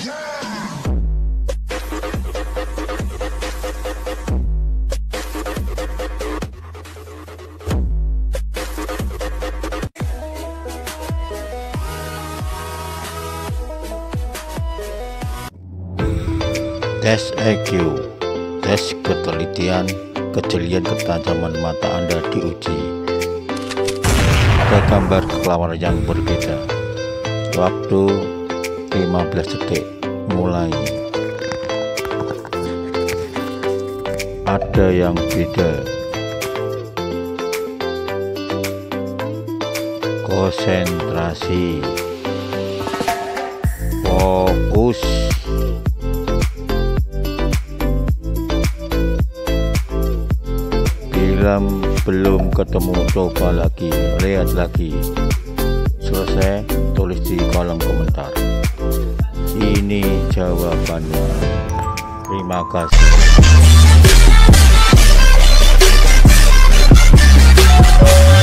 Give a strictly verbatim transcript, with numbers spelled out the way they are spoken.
Tes E Q, tes ketelitian, kejelian ketajaman mata Anda diuji. Ada gambar kelawar yang berbeda. Waktu lima belas detik mulai. Ada yang beda. Konsentrasi. Fokus. Bila belum ketemu, coba lagi, lihat lagi. Selesai, tulis di kolom komentar. Ini jawabannya. Terima kasih.